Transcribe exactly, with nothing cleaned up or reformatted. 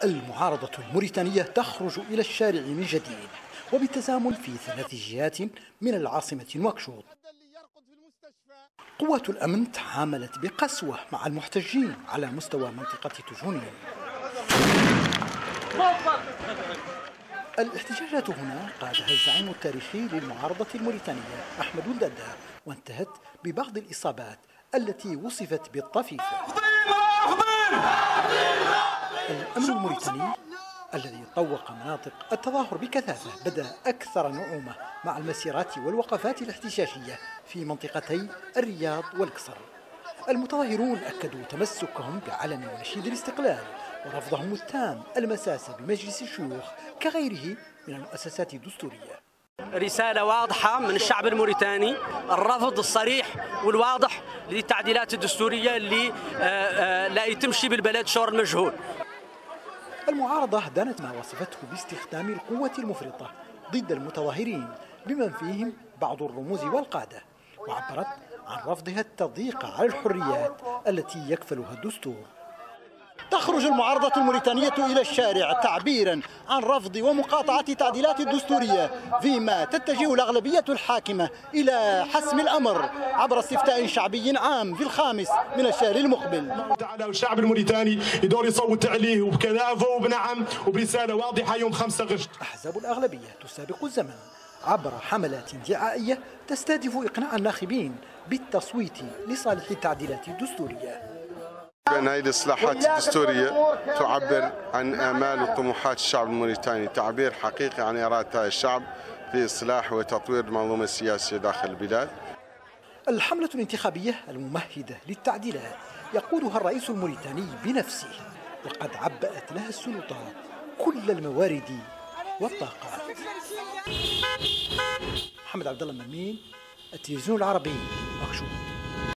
المعارضة الموريتانية تخرج إلى الشارع من جديد وبالتزامن في ثلاث جهات من العاصمة نواكشوط. قوات الأمن تعاملت بقسوة مع المحتجين على مستوى منطقة تجونين. الاحتجاجات هنا قادها الزعيم التاريخي للمعارضة الموريتانية أحمد ولدادة، وانتهت ببعض الإصابات التي وصفت بالطفيفة. الأمن الموريتاني الذي طوق مناطق التظاهر بكثافة بدأ أكثر نعومة مع المسيرات والوقفات الاحتجاجية في منطقتي الرياض والقصر. المتظاهرون أكدوا تمسكهم بعلم ونشيد الاستقلال ورفضهم التام المساس بمجلس الشيوخ كغيره من المؤسسات الدستورية. رسالة واضحة من الشعب الموريتاني، الرفض الصريح والواضح للتعديلات الدستورية اللي لا تمشي بالبلد شور المجهول. المعارضة دانت ما وصفته باستخدام القوة المفرطة ضد المتظاهرين بمن فيهم بعض الرموز والقادة، وعبرت عن رفضها التضييق على الحريات التي يكفلها الدستور. تخرج المعارضة الموريتانية إلى الشارع تعبيرا عن رفض ومقاطعة تعديلات الدستورية، فيما تتجه الأغلبية الحاكمة إلى حسم الأمر عبر استفتاء شعبي عام في الخامس من الشهر المقبل. تعالى الشعب الموريتاني يدور يصوت عليه وبكذافه وبنعم وبرسالة واضحة يوم خمسة غشت. أحزاب الأغلبية تسابق الزمن عبر حملات دعائية تستهدف إقناع الناخبين بالتصويت لصالح التعديلات الدستورية. بأن هذه الإصلاحات الدستورية تعبر عن آمال وطموحات الشعب الموريتاني، تعبير حقيقي عن إرادة الشعب في إصلاح وتطوير المنظومة السياسية داخل البلاد. الحملة الانتخابية الممهدة للتعديلات يقودها الرئيس الموريتاني بنفسه، وقد عبأت لها السلطات كل الموارد والطاقات. محمد عبد الله مامين، التلفزيون العربي، نواكشوط.